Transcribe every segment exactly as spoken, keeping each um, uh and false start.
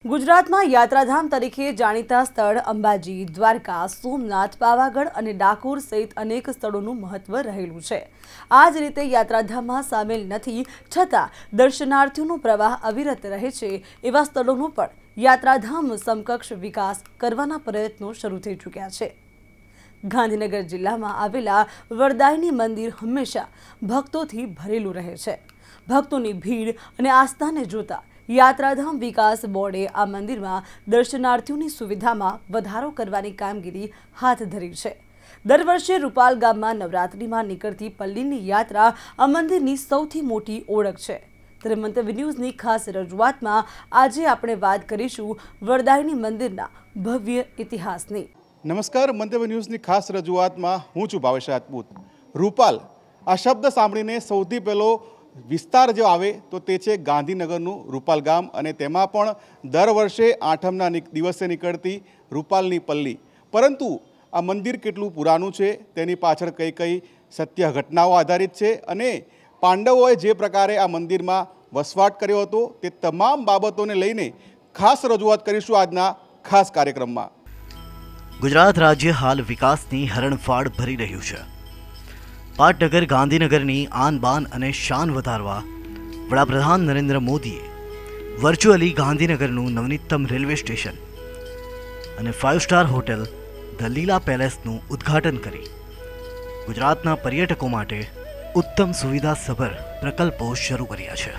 ગુજરાતમાં યાત્રાધામ તરીકે જાણીતા સ્થળ અંબાજી, દ્વારકા, સોમનાથ, પાવાગઢ અને ડાકોર સહિત અનેક સ્થળોનું મહત્વ રહેલું છે। આ જ રીતે યાત્રાધામમાં સામેલ નથી છતાં દર્શનાર્થીઓનો પ્રવાહ અવિરત રહે છે એવા સ્થળોનો પણ યાત્રાધામ સમકક્ષ વિકાસ કરવાના પ્રયત્નો શરૂ થઈ ચૂક્યા છે। ગાંધીનગર જિલ્લામાં આવેલા વરદાયની મંદિર હંમેશા ભક્તોથી ભરેલું રહે છે। ભક્તોની ભીડ અને આસ્થાને જોતા યાત્રાધામ વિકાસ બોર્ડે આ મંદિરમાં દર્શનાર્થીઓની સુવિધામાં વધારો કરવાની કામગીરી હાથ ધરી છે। દર વર્ષે રૂપાલ ગામમાં નવરાત્રિમાં નીકળતી પલ્લીની યાત્રા આ મંદિરની સૌથી મોટી ઓળખ છે। ત્યારે મંતવ્ય ન્યૂઝની ખાસ રજૂઆતમાં આજે આપણે વાત કરીશું વરદાયની મંદિરના ભવ્ય ઇતિહાસની। નમસ્કાર, મંતવ્ય ન્યૂઝની ખાસ રજૂઆતમાં હું છું ભાવેશ રાજપૂત। રૂપાલ આ શબ્દ સાંભળીને સૌથી પહેલો વિસ્તાર જો આવે તો તે છે ગાંધીનગરનું રૂપાલ ગામ અને તેમાં પણ દર વર્ષે આઠમના દિવસે નીકળતી રૂપાલની પલ્લી। પરંતુ આ મંદિર કેટલું પુરાણું છે, તેની પાછળ કઈ કઈ સત્ય ઘટનાઓ આધારિત છે અને પાંડવોએ જે પ્રકારે આ મંદિરમાં વસવાટ કર્યો હતો તે તમામ બાબતોને લઈને ખાસ રજૂઆત કરીશું આજના ખાસ કાર્યક્રમમાં। ગુજરાત રાજ્ય હાલ વિકાસની હરણફાળ ભરી રહ્યું છે। પાટનગર ગાંધીનગરની આન બાન અને શાન વધારવા વડાપ્રધાન નરેન્દ્ર મોદીએ વર્ચ્યુઅલી ગાંધીનગરનું નવનીતમ રેલવે સ્ટેશન અને five star hotel the Leela પેલેસનું ઉદ્ઘાટન કરી ગુજરાતના પર્યટકો માટે ઉત્તમ સુવિધાસભર પ્રકલ્પો શરૂ કર્યા છે।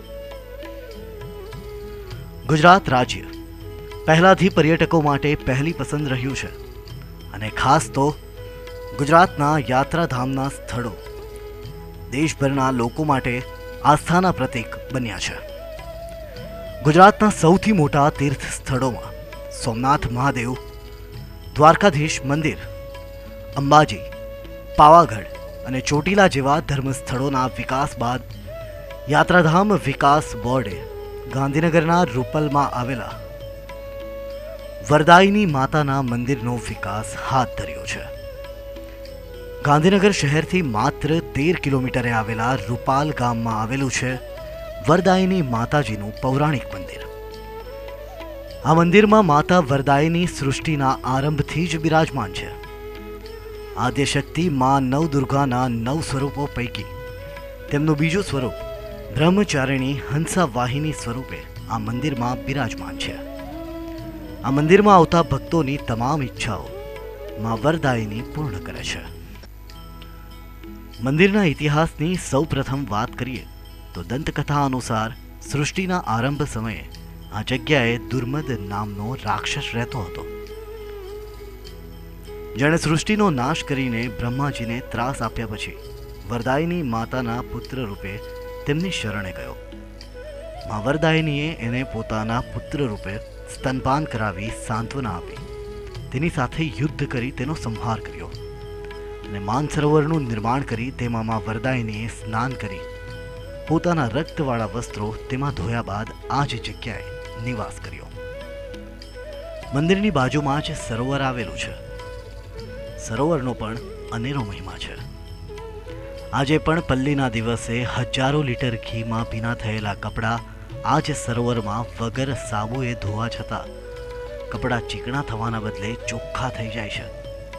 ગુજરાત રાજ્ય પહેલાથી પર્યટકો માટે પહેલી પસંદ રહ્યું છે અને ખાસ તો ગુજરાતના યાત્રાધામના સ્થળો દેશભરના લોકો માટે આસ્થાના પ્રતીક બન્યા છે। ગુજરાતના સૌથી મોટા તીર્થ સ્થળોમાં સોમનાથ મહાદેવ, દ્વારકાધીશ મંદિર, અંબાજી, પાવાગઢ અને ચોટીલા જેવા ધર્મસ્થળોના વિકાસ બાદ યાત્રાધામ વિકાસ બોર્ડે ગાંધીનગરના રૂપલમાં આવેલા વરદાયની માતાના મંદિરનો વિકાસ હાથ ધર્યો છે। ગાંધીનગર શહેરથી માત્ર તેર કિલોમીટરે આવેલા રૂપાલ ગામમાં આવેલું છે વરદાયની માતાજીનું પૌરાણિક મંદિર। આ મંદિરમાં માતા વરદાયની સૃષ્ટિના આરંભથી જ બિરાજમાન છે। આદ્યશક્તિ માં નવદુર્ગાના નવ સ્વરૂપો પૈકી તેમનું બીજું સ્વરૂપ બ્રહ્મચારિણી હંસા વાહિની સ્વરૂપે આ મંદિરમાં બિરાજમાન છે। આ મંદિરમાં આવતા ભક્તોની તમામ ઈચ્છાઓ માં વરદાયની પૂર્ણ કરે છે। મંદિરના ઇતિહાસની સૌ પ્રથમ વાત કરીએ તો દંતકથા અનુસાર સૃષ્ટિના આરંભ સમયે આ જગ્યાએ દુર્મદ નામનો રાક્ષસ રહેતો હતો, જેણે સૃષ્ટિનો નાશ કરીને બ્રહ્માજીને ત્રાસ આપ્યા પછી વરદાયની માતાના પુત્ર રૂપે તેમની શરણે ગયો। મા વરદાયનીએ એને પોતાના પુત્ર રૂપે સ્તનપાન કરાવી સાંત્વના આપી તેની સાથે યુદ્ધ કરી તેનો સંહાર કર્યો અને માનસરોવરનું નિર્માણ કરી તેમાં મા વરદાયનીએ સ્નાન કરી પોતાના રક્તવાળા વસ્ત્રો તેમાં ધોયા બાદ આ જ જગ્યાએ નિવાસ કર્યો। મંદિરની બાજુમાં જ સરોવર આવેલું છે। સરોવરનો પણ અનેરો મહિમા છે। આજે પણ પલ્લીના દિવસે હજારો લીટર ઘીમાં ભીના થયેલા કપડાં આ જ સરોવરમાં વગર સાબુએ ધોવા છતાં કપડાં ચીકણા થવાના બદલે ચોખ્ખા થઈ જાય છે।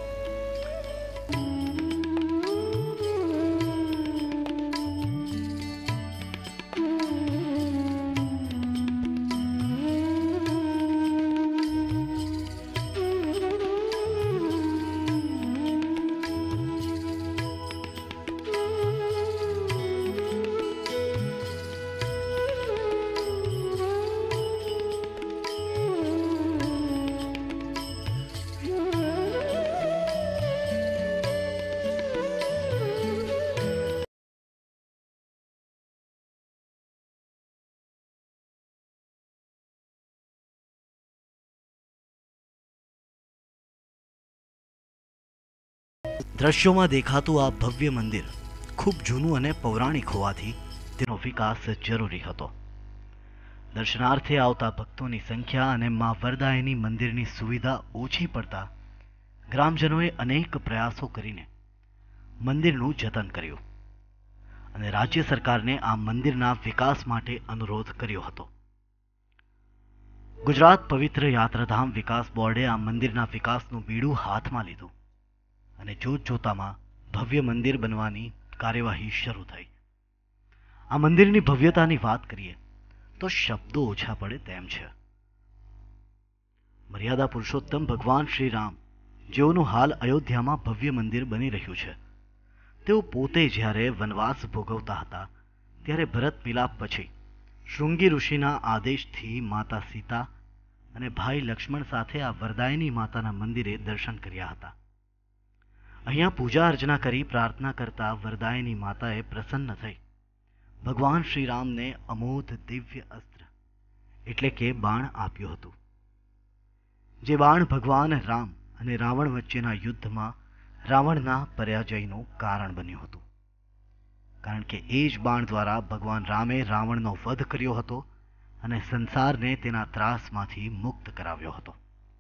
દ્રશ્યોમાં દેખાતું આ ભવ્ય મંદિર ખૂબ જૂનું અને પૌરાણિક હોવાથી તેનો વિકાસ જરૂરી હતો। દર્શનાર્થે આવતા ભક્તોની સંખ્યા અને મા વરદાયની મંદિરની સુવિધા ઓછી પડતા ગ્રામજનોએ અનેક પ્રયાસો કરીને મંદિરનું જતન કર્યું અને રાજ્ય સરકારને આ મંદિરના વિકાસ માટે અનુરોધ કર્યો હતો। ગુજરાત પવિત્ર યાત્રાધામ વિકાસ બોર્ડે આ મંદિરના વિકાસનું બીડું હાથમાં લીધું અને જોત જોતામાં ભવ્ય મંદિર બનવાની કાર્યવાહી શરૂ થઈ. આ મંદિરની ભવ્યતાની વાત કરીએ તો શબ્દો ઓછા પડે તેમ છે. મર્યાદા પુરુષોત્તમ ભગવાન શ્રી રામ, જેઓનું હાલ અયોધ્યામાં ભવ્ય મંદિર બની રહ્યું છે, તેઓ પોતે જ્યારે વનવાસ ભોગવતા હતા ત્યારે ભરત મિલાપ પછી શૃંગી ઋષિના આદેશથી માતા સીતા અને ભાઈ લક્ષ્મણ સાથે આ વરદાયિની માતાના મંદિરે દર્શન કર્યા હતા. અહીંયા પૂજા અર્ચના કરી પ્રાર્થના કરતા વરદાયિની માતાએ પ્રસન્ન થઈ ભગવાન શ્રીરામને અમોધ દિવ્ય અસ્ત્ર એટલે કે બાણ આપ્યું હતું, જે બાણ ભગવાન રામ અને રાવણ વચ્ચેના યુદ્ધમાં રાવણના પરાજયનું કારણ બન્યું હતું. કારણ કે એ જ બાણ દ્વારા ભગવાન રામે રાવણનો વધ કર્યો હતો અને સંસારને તેના ત્રાસમાંથી મુક્ત કરાવ્યો હતો.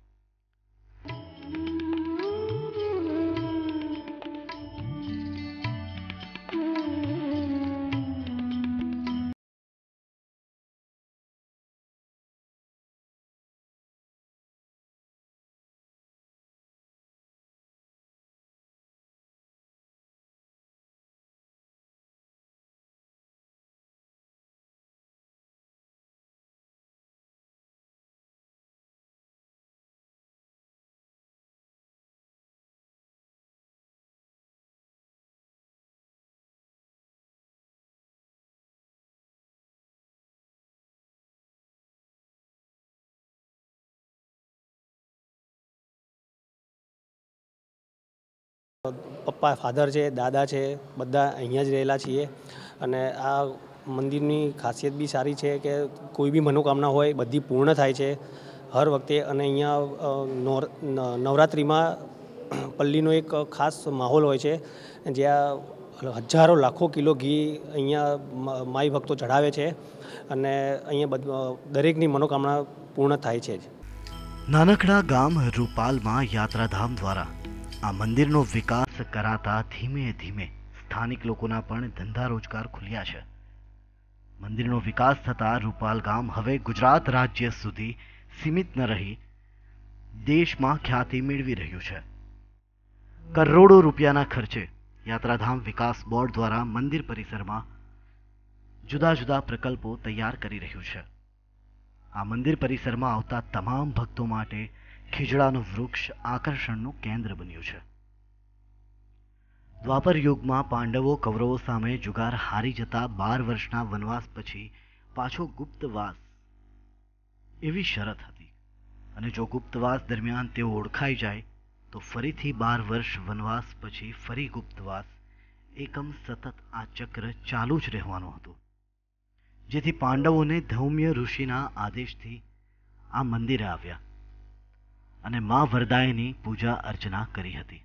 પપ્પા ફાધર છે, દાદા છે, બધા અહીંયા જ રહેલા છીએ. અને આ મંદિરની ખાસિયત બી સારી છે કે કોઈ બી મનોકામના હોય બધી પૂર્ણ થાય છે હર વખતે. અને અહીંયા નવરાત્રિમાં પલ્લીનો એક ખાસ માહોલ હોય છે જ્યાં હજારો લાખો કિલો ઘી અહીંયા માઈ ભક્તો ચઢાવે છે અને અહીંયા દરેકની મનોકામના પૂર્ણ થાય છે. નાનકડા ગામ રૂપાલમાં યાત્રાધામ દ્વારા આ મંદિરનો વિકાસ કરાતા ધીમે ધીમે સ્થાનિક લોકોના પણ ધંધા રોજગાર ખુલ્યા છે. મંદિરનો વિકાસ થતાં રૂપાલ ગામ હવે ગુજરાત રાજ્ય સુધી સીમિત ન રહી દેશમાં ખ્યાતિ મેળવી રહ્યું છે. કરોડો રૂપિયાના ખર્ચે યાત્રાધામ વિકાસ બોર્ડ દ્વારા મંદિર પરિસરમાં જુદા જુદા પ્રકલ્પો તૈયાર કરી રહ્યું છે. આ મંદિર પરિસરમાં આવતા તમામ ભક્તો માટે ખીજડાનું વૃક્ષ આકર્ષણનું કેન્દ્ર બન્યું છે. દ્વાપર યુગમાં પાંડવો કૌરવો સામે જુગાર હારી જતા બાર વર્ષના વનવાસ પછી પાછો ગુપ્તવાસ એવી શરત હતી અને જો ગુપ્તવાસ દરમિયાન તેઓ ઓળખાઈ જાય તો ફરીથી બાર વર્ષ વનવાસ પછી ફરી ગુપ્તવાસ એકમ સતત આ ચક્ર ચાલુ જ રહેવાનું હતું. જેથી પાંડવોને ધૌમ્ય ઋષિના આદેશથી આ મંદિરે આવ્યા અને મા વરદાયની પૂજા અર્ચના કરી હતી.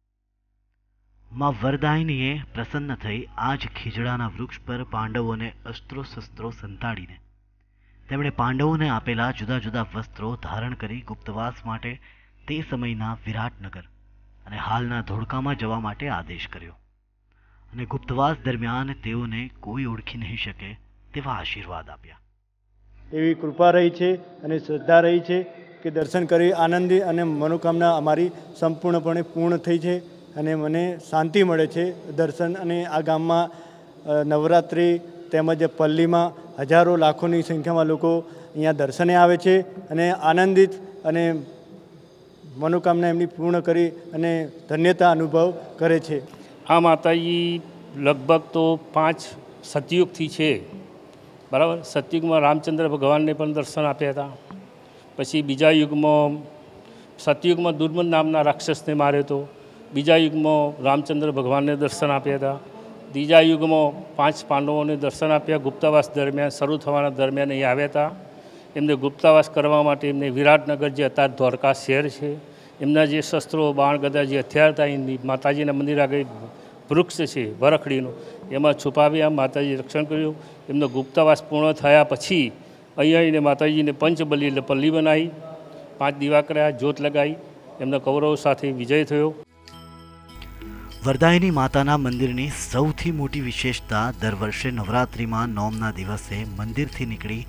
મા વરદાયનીએ પ્રસન્ન થઈ આ જ ખીજડાના વૃક્ષ પર પાંડવોને અસ્ત્રો શસ્ત્રો સંતાડીને તેમણે પાંડવોને આપેલા જુદા જુદા વસ્ત્રો ધારણ કરી ગુપ્તવાસ માટે તે સમયના વિરાટનગર અને હાલના ધોળકામાં જવા માટે આદેશ કર્યો અને ગુપ્તવાસ દરમિયાન તેઓને કોઈ ઓળખી નહીં શકે તેવા આશીર્વાદ આપ્યા. એવી કૃપા રહી છે અને શ્રદ્ધા રહી છે કે દર્શન કરી આનંદી અને મનોકામના અમારી સંપૂર્ણપણે પૂર્ણ થઈ છે અને મને શાંતિ મળે છે દર્શન. અને આ ગામમાં નવરાત્રિ તેમજ પલ્લીમાં હજારો લાખોની સંખ્યામાં લોકો અહીંયા દર્શને આવે છે અને આનંદિત અને મનોકામના એમની પૂર્ણ કરી અને ધન્યતા અનુભવ કરે છે. આ માતાજી લગભગ તો પાંચ સતયુગથી છે, બરાબર. સતયુગમાં રામચંદ્ર ભગવાનને પણ દર્શન આપ્યા હતા. પછી બીજા યુગમાં સતયુગમાં દુર્મદ નામના રાક્ષસને માર્યો હતો. બીજા યુગમાં રામચંદ્ર ભગવાનને દર્શન આપ્યા હતા. ત્રીજા યુગમાં પાંચ પાંડવોને દર્શન આપ્યા. ગુપ્તવાસ દરમિયાન શરૂ થવાના દરમિયાન અહીં આવ્યા હતા. એમને ગુપ્તવાસ કરવા માટે એમને વિરાટનગર જે અત્યારે દ્વારકા શહેર છે એમના જે શસ્ત્રો બાણ ગદા જે હથિયાર હતા એમની માતાજીના મંદિર આગળ વૃક્ષ છે વરખડીનું એમાં છુપાવ્યા. માતાજી રક્ષણ કર્યું. એમનો ગુપ્તવાસ પૂર્ણ થયા પછી અહીંયા આવીને માતાજીને પંચબલી એટલે પલ્લી બનાવી, પાંચ દીવા કર્યા, જ્યોત લગાવી, એમના કૌરવો સાથે વિજય થયો. વરદાયિની માતાના મંદિરની સૌથી મોટી વિશેષતા દર વર્ષે નવરાત્રિમાં નોમના દિવસે મંદિરથી નીકળી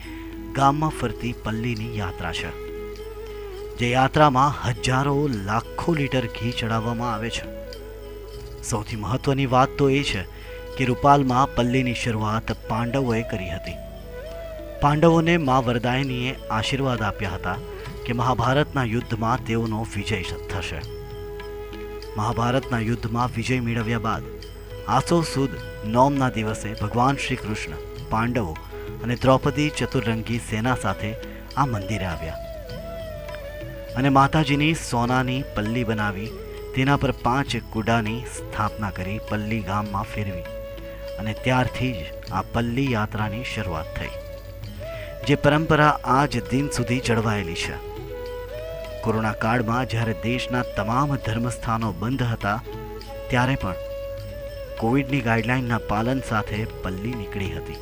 ગામમાં ફરતી પલ્લીની યાત્રા છે, જે યાત્રામાં હજારો લાખો લીટર ઘી ચડાવવામાં આવે છે. સૌથી મહત્વની વાત તો એ છે કે રૂપાલમાં પલ્લીની શરૂઆત પાંડવોએ કરી હતી. પાંડવોને મા વરદાયનીએ આશીર્વાદ આપ્યા હતા કે મહાભારતના યુદ્ધમાં તેઓનો વિજય થશે. મહાભારતના યુદ્ધમાં વિજય મેળવ્યા બાદ આસો સુદ નોમના દિવસે ભગવાન શ્રી કૃષ્ણ પાંડવો અને દ્રૌપદી ચતુરંગી સેના સાથે આ મંદિરે આવ્યા અને માતાજીની સોનાની પલ્લી બનાવી તેના પર પાંચ કુડાની સ્થાપના કરી પલ્લી ગામમાં ફેરવી અને ત્યારથી જ આ પલ્લી યાત્રાની શરૂઆત થઈ, જે પરંપરા આજ દિન સુધી જળવાયેલી છે. કોરોના કાળમાં જ્યારે દેશના તમામ ધર્મસ્થાનો બંધ હતા ત્યારે પણ કોવિડની ગાઈડલાઈનના પાલન સાથે પલ્લી નીકળી હતી.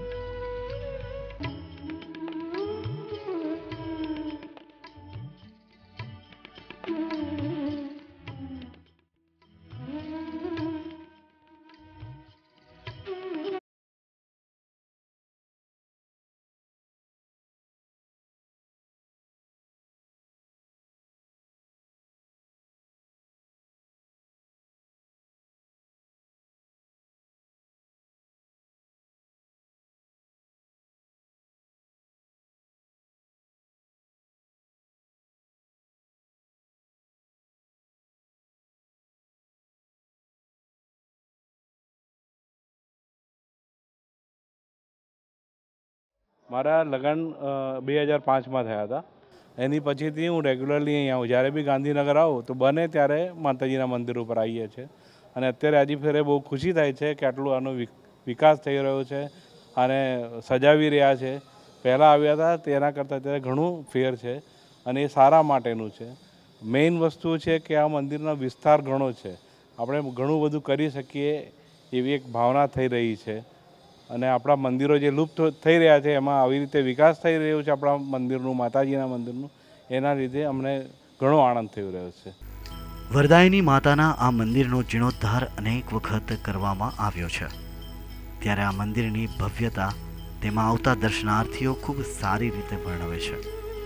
મારા લગ્ન બે હજાર પાંચમાં થયા હતા. એની પછીથી હું રેગ્યુલરલી અહીં આવું, જ્યારે બી ગાંધીનગર આવું તો બને ત્યારે માતાજીના મંદિર ઉપર આવીએ છીએ. અને અત્યારે આજે ફેરે બહુ ખુશી થાય છે કે આટલું આનો વિકાસ થઈ રહ્યો છે અને સજાવી રહ્યા છે. પહેલાં આવ્યા હતા તેના કરતાં અત્યારે ઘણું ફેર છે અને એ સારા માટેનું છે. મેઇન વસ્તુ છે કે આ મંદિરનો વિસ્તાર ઘણો છે, આપણે ઘણું બધું કરી શકીએ એવી એક ભાવના થઈ રહી છે. અને આપણા મંદિરો જે લુપ્ત થઈ રહ્યા છે એમાં આવી રીતે વિકાસ થઈ રહ્યો છે આપણા મંદિરનું, માતાજીના મંદિરનું, એના લીધે અમને ઘણો આનંદ થઈ રહ્યો છે. વરદાયની માતાના આ મંદિરનો જીર્ણોદ્ધાર અનેક વખત કરવામાં આવ્યો છે, ત્યારે આ મંદિરની ભવ્યતા તેમાં આવતા દર્શનાર્થીઓ ખૂબ સારી રીતે વર્ણવે છે.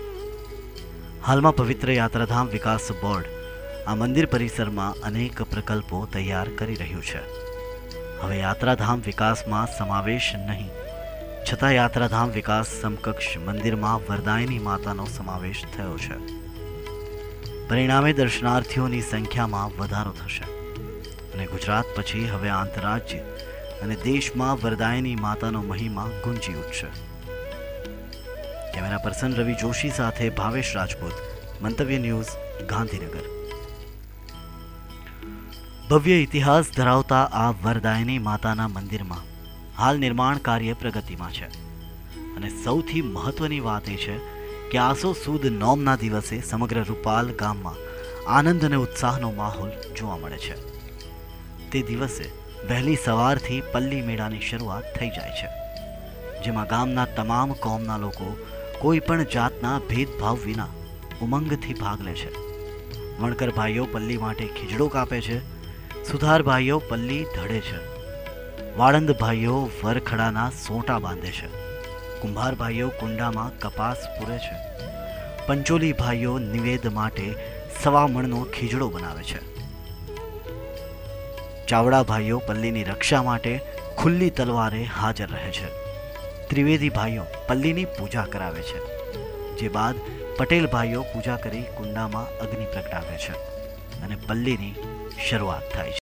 હાલમાં પવિત્ર યાત્રાધામ વિકાસ બોર્ડ આ મંદિર પરિસરમાં અનેક પ્રકલ્પો તૈયાર કરી રહ્યું છે. હવે યાત્રાધામ વિકાસમાં સમાવેશ નહીં છતાં યાત્રાધામ વિકાસ સમકક્ષ મંદિરમાં વરદાયની માતાનો સમાવેશ થયો છે. પરિણામે દર્શનાર્થીઓની સંખ્યામાં વધારો થશે અને ગુજરાત પછી હવે આંતરરાજ્ય અને દેશમાં વરદાયની માતાનો મહિમા ગુંજી ઉઠશે. કેમેરા પર્સન રવિ જોશી સાથે ભાવેશ રાજપૂત, મંતવ્ય ન્યૂઝ, ગાંધીનગર. ભવ્ય ઇતિહાસ ધરાવતા આ વરદાયની માતાના મંદિરમાં હાલ નિર્માણ કાર્ય પ્રગતિમાં છે અને સૌથી મહત્વની વાત એ છે કે આસો સુદ નોમના દિવસે સમગ્ર રૂપાલ ગામમાં આનંદ અને ઉત્સાહનો માહોલ જોવા મળે છે. તે દિવસે વહેલી સવારથી પલ્લી મેળાની શરૂઆત થઈ જાય છે, જેમાં ગામના તમામ કોમના લોકો કોઈ પણ જાતના ભેદભાવ વિના ઉમંગથી ભાગ લે છે. વણકર ભાઈઓ પલ્લી માટે ખીજડો કાપે છે, સુથાર ભાઈઓ પલ્લી ધડે છે, વાળંદ ભાઈઓ વરખડાના સોંટા બાંધે છે, કુંભાર ભાઈઓ કુંડામાં કપાસ પૂરે છે, પંચોલી ભાઈઓ નિવેદ માટે સવા મણનો ખીજડો બનાવે છે, ચાવડા ભાઈઓ પલ્લીની રક્ષા માટે ખુલ્લી તલવારે હાજર રહે છે, ત્રિવેદી ભાઈઓ પલ્લીની પૂજા કરાવે છે, જે બાદ પટેલ ભાઈઓ પૂજા કરી કુંડામાં અગ્નિ પ્રગટાવે છે અને પલ્લીની શરૂઆત થાય છે.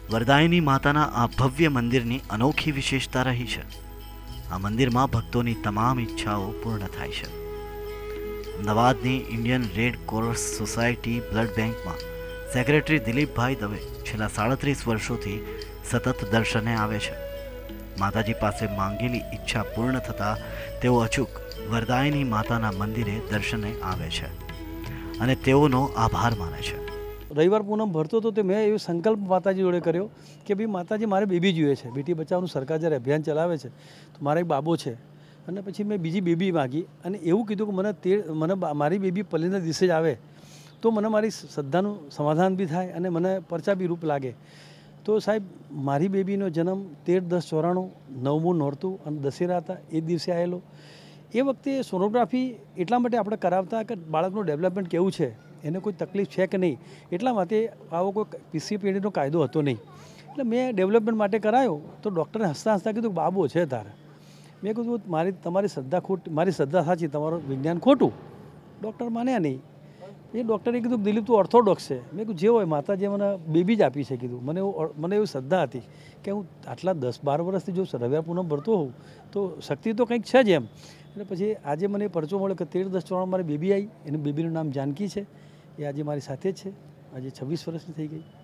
વરદાયિની માતાના આ ભવ્ય મંદિરની અનોખી વિશેષતા રહી છે. આ મંદિરમાં ભક્તોની તમામ ઈચ્છાઓ પૂર્ણ થાય છે. અમદાવાદની Indian Red Cross Society blood બેંકમાં સેક્રેટરી દિલીપભાઈ દવે છેલ્લા સાડત્રીસ વર્ષોથી સતત દર્શને આવે છે. માતાજી પાસે માંગેલી ઈચ્છા પૂર્ણ થતાં તેઓ અચૂક વરદાયિની માતાના મંદિરે દર્શને આવે છે અને તેઓનો આભાર માને છે. રવિવાર પૂનમ ભરતો હતો તો મેં એવો સંકલ્પ માતાજી જોડે કર્યો કે ભાઈ માતાજી મારે બેબી જોઈએ છે. બેટી બચાવનું સરકાર જ્યારે અભિયાન ચલાવે છે તો મારે એક બાબો છે અને પછી મેં બીજી બેબી માગી અને એવું કીધું કે મને તે મને મારી બેબી પલ્લીના દિવસે જ આવે તો મને મારી શ્રદ્ધાનું સમાધાન બી થાય અને મને પરચા બી રૂપ લાગે. તો સાહેબ મારી બેબીનો જન્મ તેર દસ ચોરાણું નવમું નોરતું અને દશેરા હતા એ દિવસે આવેલો. એ વખતે સોનોગ્રાફી એટલા માટે આપણે કરાવતા કે બાળકનું ડેવલપમેન્ટ કેવું છે, એને કોઈ તકલીફ છે કે નહીં, એટલા માટે આવો કોઈ પીસી પેઢીનો કાયદો હતો નહીં. એટલે મેં ડેવલપમેન્ટ માટે કરાયો તો ડૉક્ટરે હસતા હસતા કીધું બાબો છે તારે. મેં કીધું મારી તમારી શ્રદ્ધા ખોટ મારી શ્રદ્ધા સાચી, તમારું વિજ્ઞાન ખોટું. ડૉક્ટર માન્યા નહીં. એ ડૉક્ટરે કીધું દિલીપ તું ઓર્થોડોક્સ છે. મેં કીધું જે હોય માતાજીએ મને બેબી જ આપી છે કીધું. મને એવું મને એવી શ્રદ્ધા હતી કે હું આટલા દસ બાર વર્ષથી જો રવિવાર પૂનમ ભરતો હોઉં તો શક્તિ તો કંઈક છે જ એમ. એટલે પછી આજે મને પરચો મળ્યો કે તેર દસ ચોરાણું મારી બેબી આવી, એની બેબીનું નામ જાનકી છે. એ આજે મારી સાથે જ છે. આજે છવ્વીસ વર્ષની થઈ ગઈ.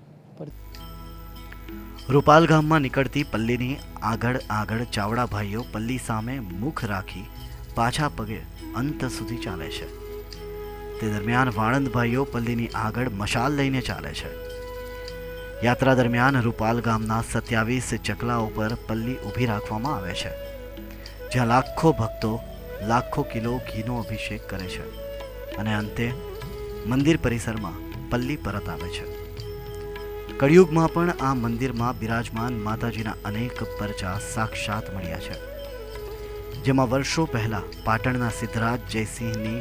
રૂપાલ ગામમાં નીકળતી પલ્લીની આગળ આગળ ચાવડા ભાઈઓ પલ્લી સામે મુખ રાખી પાછા પગે અંત સુધી ચાલે છે. તે દરમિયાન વાણંદ ભાઈઓ પલ્લીની આગળ મશાલ લઈને ચાલે છે. યાત્રા દરમિયાન રૂપાલ ગામના સત્યાવીસ ચકલાઓ પર પલ્લી ઊભી રાખવામાં આવે છે, જ્યાં લાખો ભક્તો લાખો કિલો ઘીનો અભિષેક કરે છે અને અંતે મંદિર પરિસરમાં પલ્લી પરત આવે છે. કળિયુગમાં પણ આ મંદિરમાં બિરાજમાન માતાજીના અનેક પરચા સાક્ષાત મળ્યા છે, જેમાં વર્ષો પહેલા પાટણના સિદ્ધરાજ જયસિંહની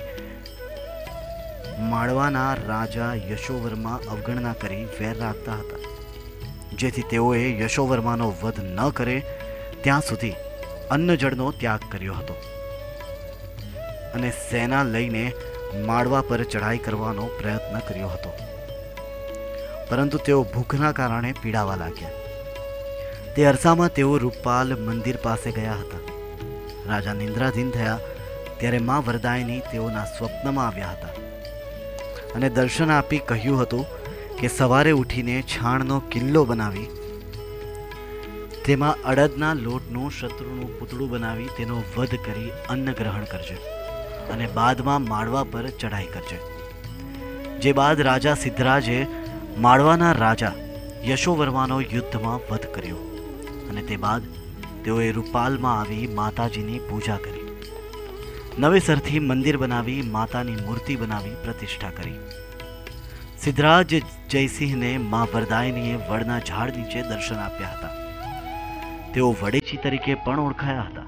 માળવાના રાજા યશોવર્મા અવગણના કરી વેર રાખતા હતા, જેથી તેઓએ યશોવર્માનો વધ ન કરે ત્યાં સુધી અન્નજળનો ત્યાગ કર્યો હતો અને સેના લઈને માળવા પર ચઢાઈ કરવાનો પ્રયત્ન કર્યો હતો, પરંતુ તેઓ ભૂખના કારણે પીડાવા લાગ્યા. તે અરસામાં તેઓ રૂપાલ મંદિર પાસે ગયા હતા. રાજા નિંદ્રાધીન થયા ત્યારે મા વરદાયિની તેઓના સ્વપ્નમાં આવ્યા હતા અને દર્શન આપી કહ્યું હતું કે સવારે ઉઠીને છાણનો કિલ્લો બનાવી તેમાં અડદના લોટનું શત્રુનું પૂતળું બનાવી તેનો વધ કરી અન્ન ગ્રહણ કરજે અને બાદમાં માળવા પર ચઢાઈ કરજે. જે બાદ રાજા સિદ્ધરાજે માળવાના રાજા યશોવર્માનો યુદ્ધમાં વધ કર્યો અને તે બાદ તેઓએ રૂપાલમાં આવી માતાજીની પૂજા કરી. નવેસરથી મંદિર બનાવી માતાની મૂર્તિ બનાવી પ્રતિષ્ઠા કરી. સિદ્ધરાજ જયસિંહને મા વરદાયિનીએ વડના ઝાડ નીચે દર્શન આપ્યા હતા. તેઓ વડેચી તરીકે પણ ઓળખાયા હતા.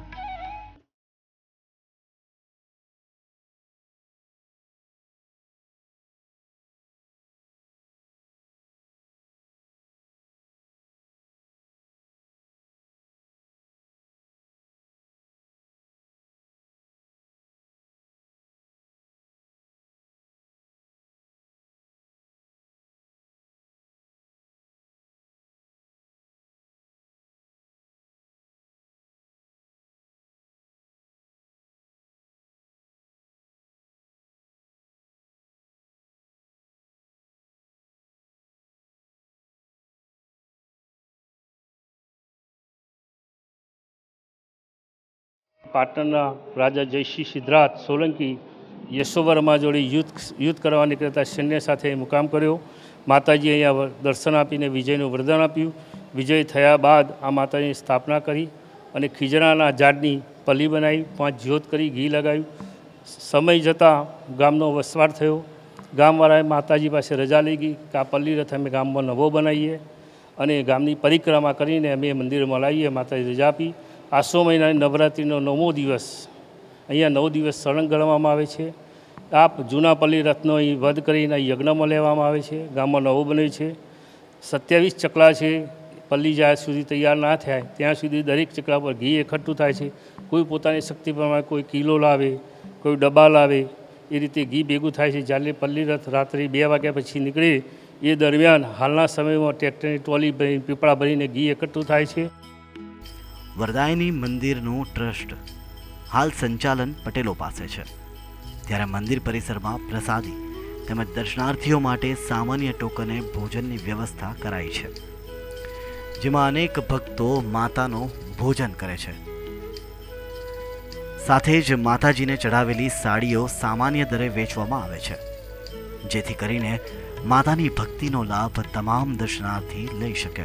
પાટણના રાજા જયસિંહ સિદ્ધરાજ સોલંકી યશોવર્મા જોડે યુદ્ધ યુદ્ધ કરવા નીકળતા સૈન્ય સાથે મુકામ કર્યો. માતાજી અહીંયા દર્શન આપીને વિજયનું વરદાન આપ્યું. વિજય થયા બાદ આ માતાજીની સ્થાપના કરી અને ખીજડાના ઝાડની પલ્લી બનાવી, પાંચ જ્યોત કરી, ઘી લગાવ્યું. સમય જતાં ગામનો વસવાટ થયો. ગામવાળાએ માતાજી પાસે રજા લઈ ગઈ કે આ પલ્લી રથ અમે ગામમાં નવો બનાવીએ અને ગામની પરિક્રમા કરીને અમે મંદિરમાં લાવીએ. માતાજી રજા આપી. આસો મહિનાની નવરાત્રિનો નવમો દિવસ અહીંયા નવ દિવસ સળંગ ગણવામાં આવે છે. આ જૂના પલ્લી રથનો અહીં વધ કરીને યજ્ઞમાં લેવામાં આવે છે. ગામમાં નવો બને છે. સત્યાવીસ ચકલા છે. પલ્લી જ્યાં સુધી તૈયાર ના થાય ત્યાં સુધી દરેક ચકલા પર ઘી એકઠું થાય છે. કોઈ પોતાની શક્તિ પ્રમાણે કોઈ કિલો લાવે, કોઈ ડબ્બા લાવે, એ રીતે ઘી ભેગું થાય છે. જ્યારે પલ્લી રથ રાત્રે બે વાગ્યા પછી નીકળે એ દરમિયાન હાલના સમયમાં ટ્રેક્ટરની ટ્રોલી ભરી પીપળા ભરીને ઘી એકઠું થાય છે. વરદાયની મંદિરનું ટ્રસ્ટ હાલ સંચાલન પટેલો પાસે છે, ત્યારે મંદિર પરિસરમાં પ્રસાદી તેમજ દર્શનાર્થીઓ માટે સામાન્ય ટોકને ભોજનની વ્યવસ્થા કરાઈ છે, જેમાં અનેક ભક્તો માતાનું ભોજન કરે છે. સાથે જ માતાજીને ચઢાવેલી સાડીઓ સામાન્ય દરે વેચવામાં આવે છે, જેથી કરીને માતાની ભક્તિનો લાભ તમામ દર્શનાર્થી લઈ શકે.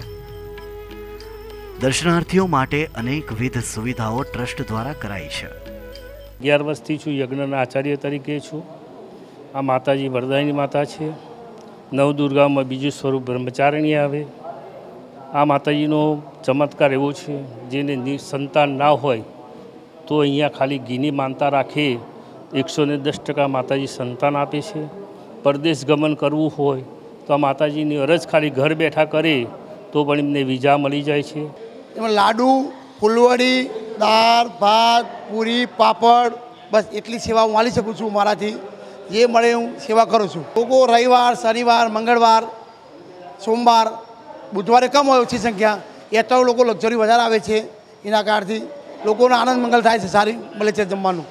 દર્શનાર્થીઓ માટે અનેકવિધ સુવિધાઓ ટ્રસ્ટ દ્વારા કરાઈ છે. અગિયાર વર્ષથી છું યજ્ઞના આચાર્ય તરીકે છું. આ માતાજી વરદાયની માતા છે. નવદુર્ગામાં બીજું સ્વરૂપ બ્રહ્મચારિણી આવે. આ માતાજીનો ચમત્કાર એવો છે, જેને સંતાન ના હોય તો અહીંયા ખાલી ઘીની માનતા રાખે એકસો ને દસ ટકા માતાજી સંતાન આપે છે. પરદેશ ગમન કરવું હોય તો આ માતાજીની અરજ ખાલી ઘર બેઠા કરે તો પણ એમને વિઝા મળી જાય છે. એમાં લાડુ, ફૂલવડી, દાળ, ભાત, પૂરી, પાપડ, બસ એટલી સેવા હું આલી શકું છું. મારાથી જે મળે હું સેવા કરું છું. લોકો રવિવાર, શનિવાર, મંગળવાર, સોમવાર, બુધવારે કમ હોય ઓછી સંખ્યા, એ તો લોકો લક્ઝરી વધારે આવે છે. એના કારણથી લોકોનો આનંદ મંગલ થાય છે, સારી મળે છે જમવાનું.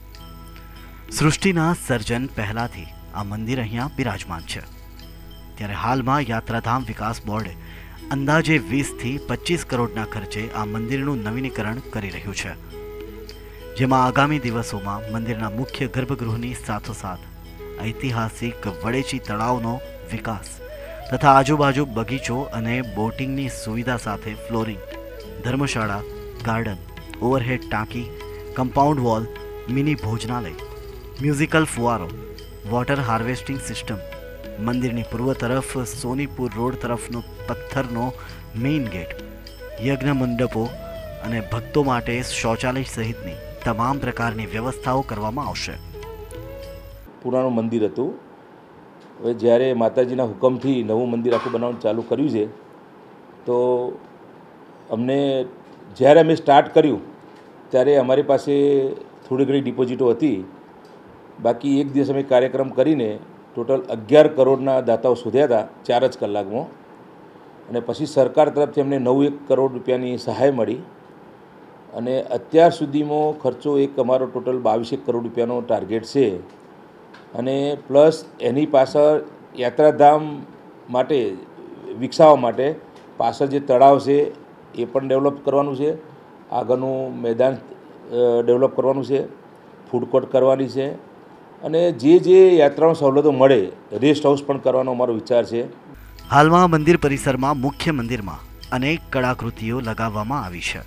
સૃષ્ટિના સર્જન પહેલાથી આ મંદિર અહીંયા બિરાજમાન છે, ત્યારે હાલમાં યાત્રાધામ વિકાસ બોર્ડે અંદાજે વીસથી પચીસ કરોડના ખર્ચે આ મંદિરનું નવીનીકરણ કરી રહ્યું છે, જેમાં આગામી દિવસોમાં મંદિરના મુખ્ય ગર્ભગૃહની સાથોસાથ ઐતિહાસિક વડેચી તળાવનો વિકાસ તથા આજુબાજુ બગીચો અને બોટિંગની સુવિધા સાથે ફ્લોરિંગ, ધર્મશાળા, ગાર્ડન, ઓવરહેડ ટાંકી, કમ્પાઉન્ડ વોલ, મિની ભોજનાલય, મ્યુઝિકલ ફુવારો, વોટર હાર્વેસ્ટિંગ સિસ્ટમ, મંદિરની પૂર્વ તરફ સોનીપુર રોડ તરફનો પથ્થરનો મેઇન ગેટ, યજ્ઞ મંડપો અને ભક્તો માટે શૌચાલય સહિતની તમામ પ્રકારની વ્યવસ્થાઓ કરવામાં આવશે. પુરાણું મંદિર હતું. હવે જ્યારે માતાજીના હુકમથી નવું મંદિર આખું બનાવવાનું ચાલુ કર્યું છે, તો અમને જ્યારે અમે સ્ટાર્ટ કર્યું ત્યારે અમારી પાસે થોડી ઘણી ડિપોઝિટો હતી. બાકી એક દિવસ અમે કાર્યક્રમ કરીને ટોટલ અગિયાર કરોડના દાતાઓ શોધ્યા હતા ચાર જ કલાકમાં, અને પછી સરકાર તરફથી અમને નવ એક કરોડ રૂપિયાની સહાય મળી, અને અત્યાર સુધીમાં ખર્ચો એક અમારો ટોટલ બાવીસેક કરોડ રૂપિયાનો ટાર્ગેટ છે. અને પ્લસ એની પાછળ યાત્રાધામ માટે વિકસાવવા માટે પાછળ જે તળાવ છે એ પણ ડેવલપ કરવાનું છે, આગળનું મેદાન ડેવલપ કરવાનું છે, ફૂડ કોર્ટ કરવાની છે, અને જે જે યાત્રાઓ સવલતો મળે રેસ્ટ હાઉસ પણ કરવાનો અમારો વિચાર છે. હાલમાં મંદિર પરિસરમાં મુખ્ય મંદિરમાં અનેક કળાકૃતિઓ લગાવવામાં આવી છે,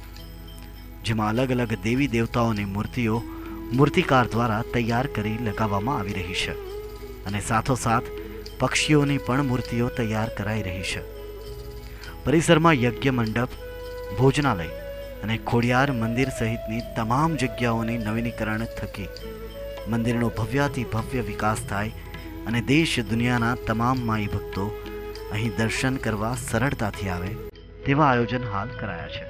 જેમાં અલગ અલગ દેવી દેવતાઓની મૂર્તિઓ મૂર્તિકાર દ્વારા તૈયાર કરી લગાવવામાં આવી રહી છે, અને સાથોસાથ પક્ષીઓની પણ મૂર્તિઓ તૈયાર કરાઈ રહી છે. પરિસરમાં યજ્ઞ મંડપ, ભોજનાલય અને ખોડિયાર મંદિર સહિતની તમામ જગ્યાઓની નવીનીકરણ થકી મંદિરનો ભવ્યાતિ ભવ્ય વિકાસ થાય અને દેશ દુનિયાના તમામ માઈ ભક્તો અહીં દર્શન કરવા સરળતાથી આવે તેવા આયોજન હાલ કરાયા છે.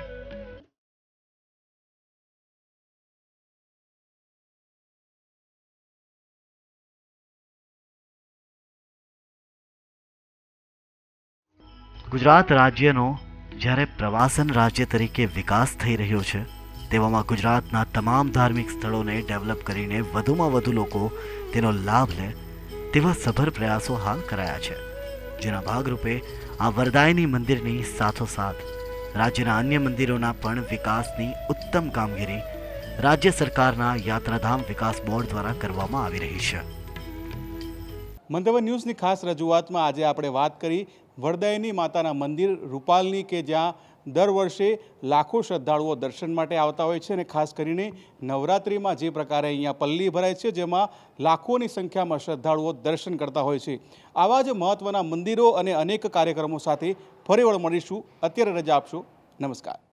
ગુજરાત રાજ્યનો જ્યારે પ્રવાસન રાજ્ય તરીકે વિકાસ થઈ રહ્યો છે, તેવામાં ગુજરાતના તમામ ધાર્મિક સ્થળોને ડેવલપ કરીને વધુમાં વધુ લોકો તેનો લાભ લે તેવા સભર પ્રયાસો હાલ કરાયા છે, જેના ભાગરૂપે આ વરદાયની મંદિરની સાથોસાથ રાજ્યના અન્ય મંદિરોના પણ વિકાસની ઉત્તમ કામગીરી રાજ્ય સરકારના યાત્રાધામ વિકાસ બોર્ડ દ્વારા કરવામાં આવી રહી છે. મંતવ્ય ન્યૂઝની ખાસ રજૂઆતમાં આજે આપણે વાત કરી વરદાયની માતાના મંદિર રૂપાલની, કે જ્યાં દર વર્ષે લાખો શ્રદ્ધાળુઓ દર્શન માટે આવતા હોય છે, અને ખાસ કરીને નવરાત્રિમાં જે પ્રકારે અહીંયા પલ્લી ભરાય છે, જેમાં લાખોની સંખ્યામાં શ્રદ્ધાળુઓ દર્શન કરતા હોય છે. આવા જ મહત્ત્વના મંદિરો અને અનેક કાર્યક્રમો સાથે ફરી વળ મળીશું. અત્યારે રજા આપશો. નમસ્કાર.